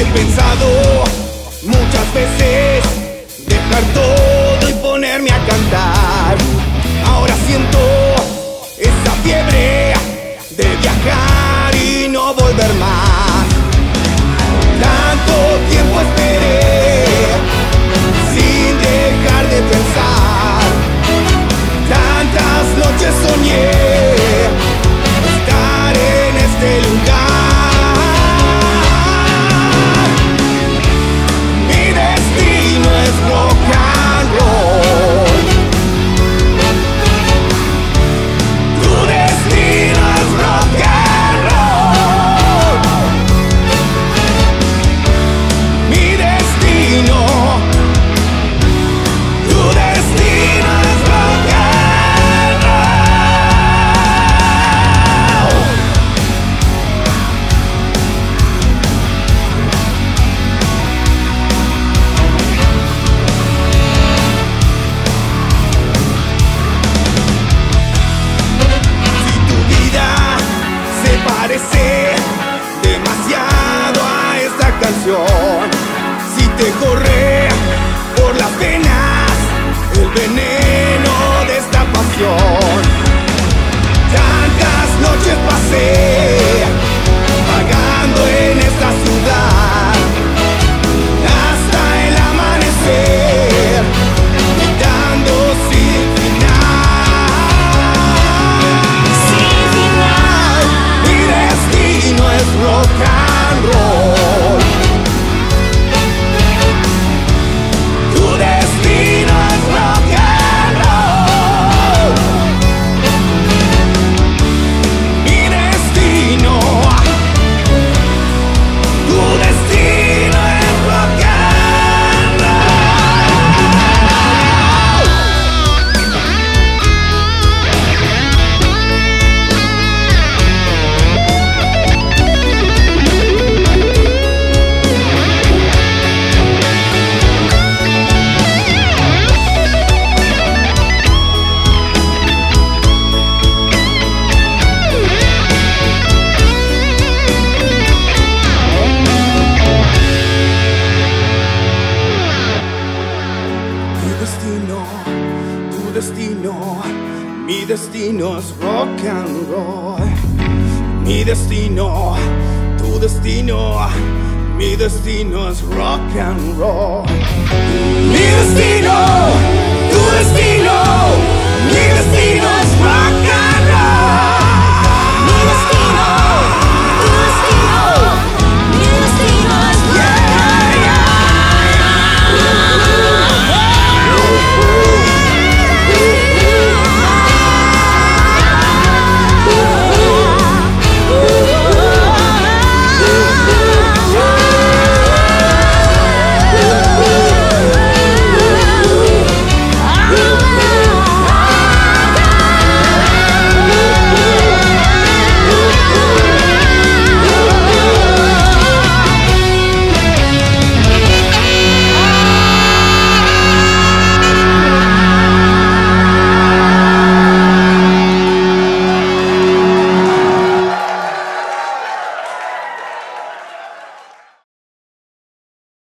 He pensado muchas veces dejar todo y ponerme a cantar. Ahora siento esa fiebre de viajar y no volver más. Tanto tiempo esperé sin dejar de pensar. Tantas noches soñé estar en este lugar. Mi destino es rock and roll. Tu destino es rock and roll. Mi destino, tu destino es rock and roll. Si tu vida se parece demasiado a esta canción, si te corre por las venas el veneno de esta pasión. Tantas noches pasé vagando en esta ciudad hasta el amanecer, gritando sin final. Sin final. Mi destino es rock and roll. Tu destino es rock and roll. Mi destino, tu destino es rock and mi destino es rock and roll. Mi destino, tu destino, mi destino es rock and roll. Mi destino, tu destino, mi destino.